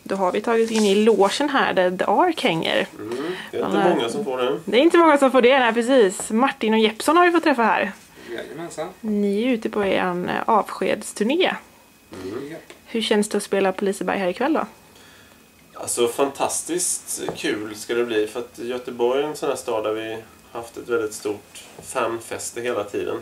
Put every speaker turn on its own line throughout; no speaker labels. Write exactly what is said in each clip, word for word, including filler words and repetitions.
Då har vi tagit in i logen här där The Ark hänger.
Mm, det är inte här... många som får det.
Det är inte många som får det, nej precis. Martin och Jeppson har vi fått träffa här.
Jajamensan.
Ni är ute på en avskedsturné.
Mm.
Hur känns det att spela på Liseberg här ikväll då?
Alltså fantastiskt kul ska det bli, för att Göteborg är en sån här stad där vi haft ett väldigt stort fanfeste hela tiden.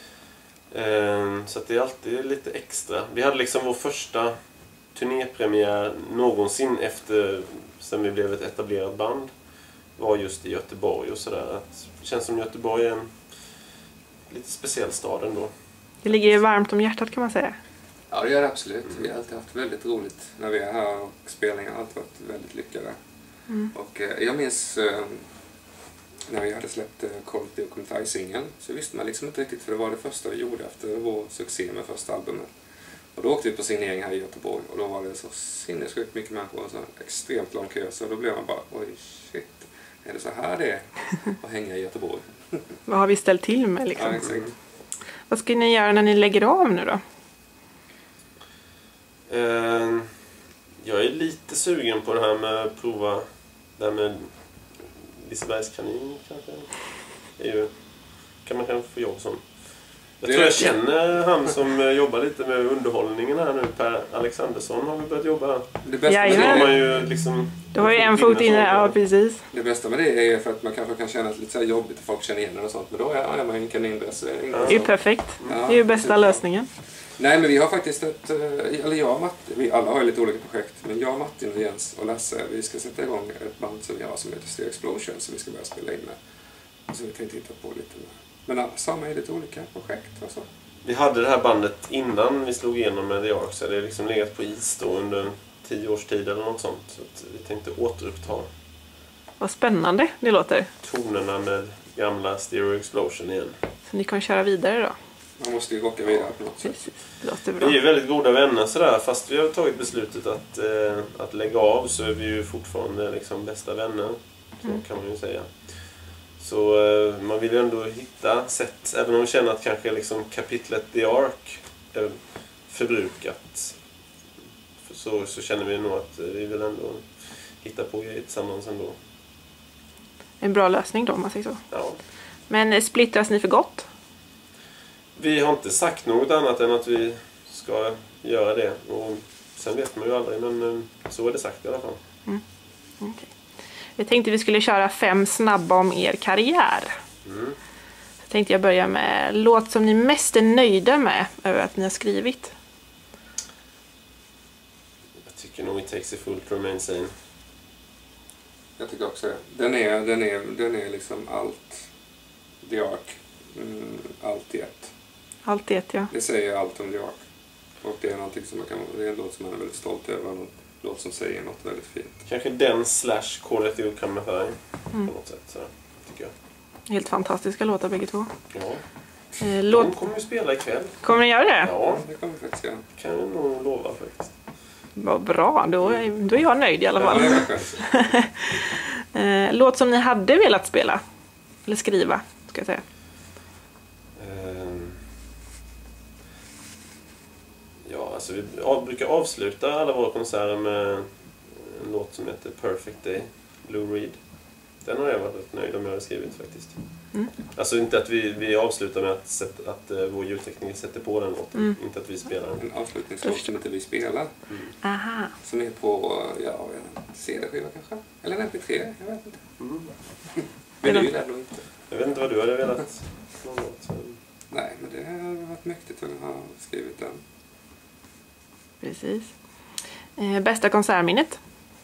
Så att det är alltid lite extra. Vi hade liksom vår första turnépremiär någonsin efter sen vi blev ett etablerat band var just i Göteborg och sådär. Det känns som Göteborg är en lite speciell stad ändå.
Det ligger ju varmt om hjärtat kan man säga.
Ja, det gör det absolut. Mm. Vi har alltid haft väldigt roligt när vi är här och spelningarna har alltid varit väldigt lyckade. Mm. Och eh, jag minns eh, när vi hade släppt eh, Quality Dokumentärsingeln så visste man liksom inte riktigt, för det var det första vi gjorde efter vår succé med första albumet. Och då åkte vi på signering här i Göteborg och då var det så sinnessjukt mycket människor och så extremt lång kö, så då blev man bara, oj shit, är det så här det är att hänga i Göteborg?
Vad har vi ställt till med liksom?
Ja, exakt. Mm.
Vad ska ni göra när ni lägger av nu då?
Uh, jag är lite sugen på det här med att prova det här med Lisebergs kanin kanske. Det är ju, kan man kanske få jobb som. Jag tror jag känner han som jobbar lite med underhållningen här nu, Per Alexandersson har vi börjat jobba här.
Det bästa
med
det
har
man ju liksom...
Du har ju en fot inne, ja precis.
Det bästa med det är för att man kanske kan känna lite så här jobbigt och folk känner igen och sånt, men då är man en kanindress.
Ja. Det är ju perfekt. Ja, det är ju bästa typ lösningen.
Nej, men vi har faktiskt ett, eller jag och Martin, vi alla har ju lite olika projekt, men jag, Martin och Jens och Lasse, vi ska sätta igång ett band som vi har som heter Steel Explosion, som vi ska börja spela in med. Så vi tänkte hitta på lite med. Men alla har med lite olika projekt och så.
Vi hade det här bandet innan vi slog igenom med The Ark, så det är liksom legat på is då under tio års tid eller något sånt. Så att vi tänkte återuppta.
Vad spännande det låter.
Tonerna med gamla Stereo Explosion igen.
Så ni kan köra vidare då?
Man måste ju rocka vidare på något sätt.
Precis. Det låter bra.
Vi är väldigt goda vänner sådär, fast vi har tagit beslutet att, eh, att lägga av, så är vi ju fortfarande liksom bästa vänner. Så mm. kan man ju säga. Så eh, man vill ju ändå hitta sätt, även om vi känner att kanske liksom kapitlet The Ark är förbrukat, så, så känner vi nog att vi vill ändå hitta på grejer tillsammans ändå.
En bra lösning då, om man säger så.
Ja.
Men splittras ni för gott?
Vi har inte sagt något annat än att vi ska göra det. Och sen vet man ju aldrig, men så är det sagt i alla fall.
Mm. Okay. Jag tänkte vi skulle köra fem snabba om er karriär. Mm. Så tänkte jag börja med låt som ni mest är nöjda med över att ni har skrivit.
Jag tycker nog It Takes a Fool to Remain Sane.
Jag tycker också det. Den är, den är, den är liksom allt. The Ark. Mm, allt i ett.
Allt i ett, ja.
Det säger allt om The Ark. Och det är någonting som man kan, det är en låt som man är väldigt stolt över. En låt som säger något väldigt fint.
Kanske den slash Call It You Come High mm. på något sätt, så tycker jag.
Helt fantastiska låtar bägge två.
Ja.
Eh, låt...
De kommer ju spela ikväll.
Kommer ni göra det?
Ja,
det kommer vi faktiskt göra.
Kan jag nog lova faktiskt.
Vad bra, då är, då är jag nöjd i alla fall.
Ja,
eh, låt som ni hade velat spela. Eller skriva, ska jag säga.
Um, ja, alltså vi brukar avsluta alla våra konserter med en låt som heter Perfect Day, Lou Reed. Den har jag varit nöjd om jag har skrivit faktiskt. Mm. Alltså inte att vi, vi avslutar med att, sätta, att uh, vår ljudtekniker sätter på den låten. Mm. Inte att vi spelar den.
En avslutningslåt som inte vi spelar.
Mm.
Aha.
Som är på, ja, C D-skiva kanske? Eller en M P tre, jag vet inte. Mm. Men du gillar nog inte.
Jag vet inte vad du hade velat. Någon låt.
Nej, men det har varit mäktigt att ha skrivit den.
Precis. Eh, bästa konsertminnet?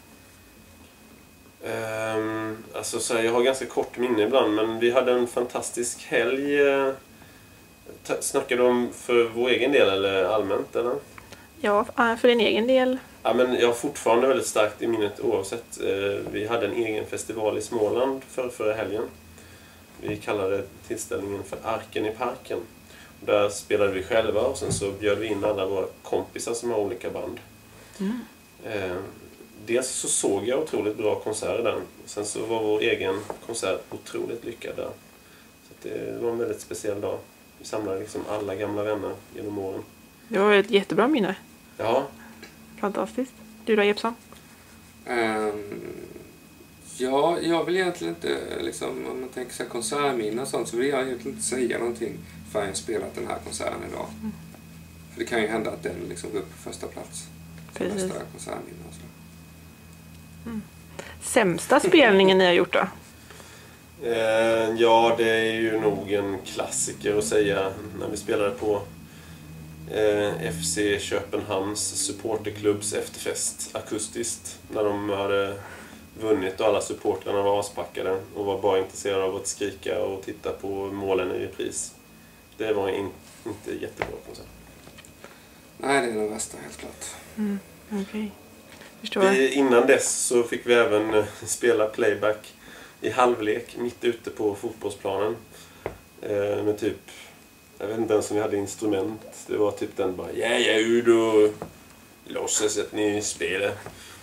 Um, alltså så här, jag har ganska kort minne ibland, men vi hade en fantastisk helg. Uh, snackade du om för vår egen del eller allmänt eller?
Ja, för din egen del.
Ja, men jag har fortfarande väldigt starkt i minnet oavsett. Uh, vi hade en egen festival i Småland för förra helgen. Vi kallade tillställningen för Arken i parken. Och där spelade vi själva och sen så bjöd vi in alla våra kompisar som har olika band. Mm. Uh, Dels så såg jag otroligt bra konserter där. Sen så var vår egen konsert otroligt lyckad där. Så det var en väldigt speciell dag. Vi samlade liksom alla gamla vänner genom åren.
Det var ett jättebra minne.
Ja.
Fantastiskt. Du då, Jeppson?
Um, ja, jag vill egentligen inte, liksom, om man tänker sig konsertminnen och sånt, så vill jag egentligen inte säga någonting förrän jag spelat den här konserten idag. Mm. För det kan ju hända att den liksom går upp på första plats.
Precis.
Första konsertminnen och så.
Mm. Sämsta spelningen ni har gjort då?
Eh, ja, det är ju nog en klassiker att säga när vi spelade på eh, F C Köpenhamns supporterklubbs efterfest akustiskt. När de hade vunnit och alla supportrarna var aspackade och var bara intresserade av att skrika och titta på målen i repris. Det var in, inte jättebra konsert.
Nej, det är den värsta helt klart.
Mm, okej. Okay. Förstår.
Vi, innan dess så fick vi även eh, spela playback i halvlek mitt ute på fotbollsplanen. Eh, med typ, jag vet inte ens om vi hade instrument. Det var typ den bara, ja, ja, ut och låtsas att ni spelar.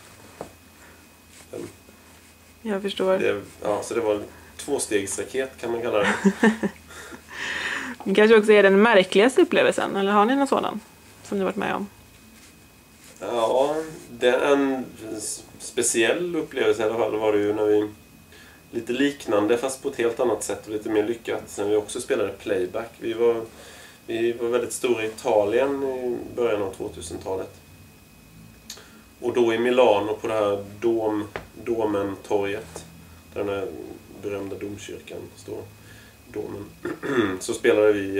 Den,
jag förstår.
Det, ja, så det var tvåstegsraket kan man kalla det.
Det kanske också är den märkligaste upplevelsen, eller har ni någon sådan som ni varit med om?
Ja, det är en speciell upplevelse i alla fall var det ju när vi lite liknande fast på ett helt annat sätt och lite mer lyckat sen vi också spelade playback. Vi var, vi var väldigt stora i Italien i början av tvåtusentalet. Och då i Milano på det här dom, Domen-torget där den här berömda domkyrkan står, domen, så spelade vi,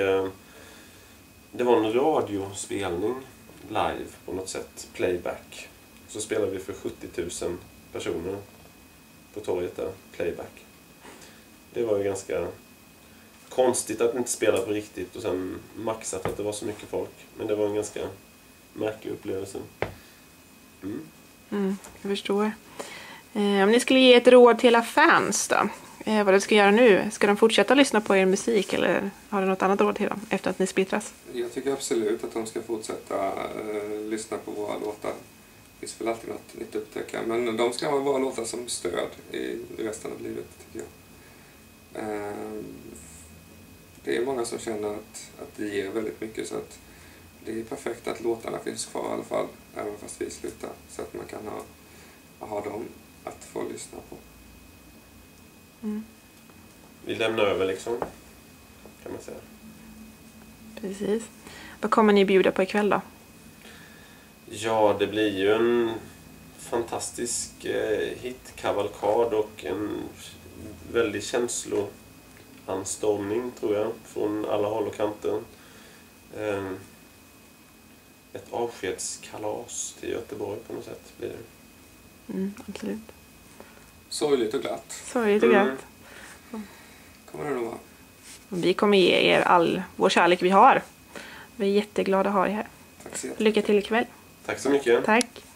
det var en radiospelning live på något sätt, playback. Så spelade vi för sjuttio tusen personer på torget där, playback. Det var ju ganska konstigt att inte spela på riktigt och sen maxat att det var så mycket folk. Men det var en ganska märklig upplevelse. Mm.
Mm, jag förstår. Eh, om ni skulle ge ett råd till era fans då? Eh, vad de ska göra nu? Ska de fortsätta lyssna på er musik eller har du något annat råd till dem efter att ni splittras?
Jag tycker absolut att de ska fortsätta eh, lyssna på våra låtar. Det finns väl alltid något nytt att upptäcka. Men de ska ha våra låtar som stöd i resten av livet, tycker jag. Eh, det är många som känner att, att det ger väldigt mycket, så att det är perfekt att låtarna finns kvar i alla fall, även fast vi slutar. Så att man kan ha, ha dem att få lyssna på.
Mm.
Vi lämnar över liksom, kan man säga.
Precis. Vad kommer ni bjuda på ikväll då?
Ja, det blir ju en fantastisk eh, hitkavalkad och en väldig känsloanstormning tror jag från alla håll och kanter. Eh, ett avskedskalas till Göteborg på något sätt blir det.
Mm, absolut.
Sorgligt och glatt.
Sorgligt och glatt.
Mm. Kommer det nog vara.
Vi kommer ge er all vår kärlek vi har. Vi är jätteglada att ha er här.
Tack så
Lycka till ikväll.
Tack så mycket.
Tack.